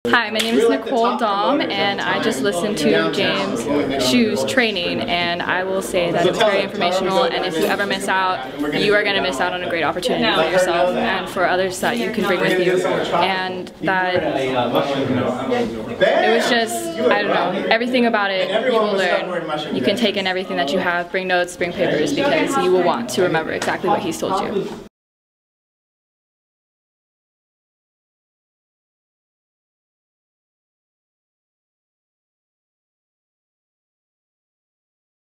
Hi, my name is Nicole Dom, and I just listened to James Hsu's training, and I will say that it's very informational, and if you ever miss out, you are going to miss out on a great opportunity for yourself and for others that you can bring with you. And that it was just, I don't know, everything about it you will learn. You can take in everything that you have, bring notes, bring papers, because you will want to remember exactly what he's told you.